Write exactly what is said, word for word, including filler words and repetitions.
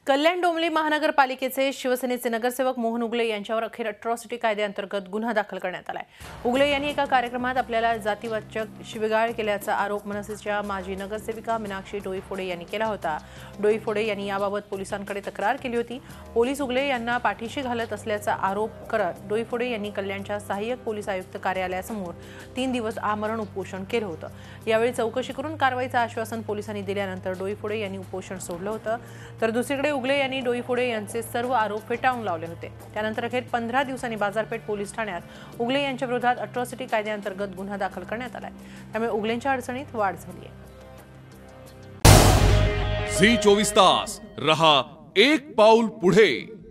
कल्याण डोंबिवली महानगरपालिकेचे शिवसेनेचे नगरसेवक मोहन उगले यांच्यावर अखेर अट्रॉसिटी कायद्याअंतर्गत गुन्हा दाखल करण्यात आलाय। उगले यांनी एका कार्यक्रमात आपल्याला जातीवाचक शिवीगाळ केल्याचा आरोप मनसेच्या माजी नगरसेविका मीनाक्षी डोईफोडे यांनी केला होता। डोईफोडे यांनी याबाबत पोलिसांकडे तक्रार केली होती। पोलीस उगले यांना पाठीशी घालत असल्याचा आरोप करत डोईफोडे यांनी कल्याणच्या सहाय्यक पोलीस आयुक्त कार्यालयासमोर तीन दिवस आमरण उपोषण केलं होतं। यावेळी चौकशी करून कारवाईचं आश्वासन पोलिसांनी दिल्यानंतर डोईफोडे यांनी उपोषण सोडलं होतं। तर दुसरीकडे उगले यांनी डोईफोडे यांचे सर्व आरोप फेटाळून लावले होते। त्यानंतर अखेर पंधरा दिवसांनी बाजारपेठ पोलीस ठाण्यात उगले यांच्या विरोधात अट्रॉसिटी कायद्याअंतर्गत गुन्हा दाखल करण्यात आलाय। त्यामुळे उगलेंच्या अडचणीत वाढ झाली आहे। झी चोवीस तास रहा एक पाऊल पुढे।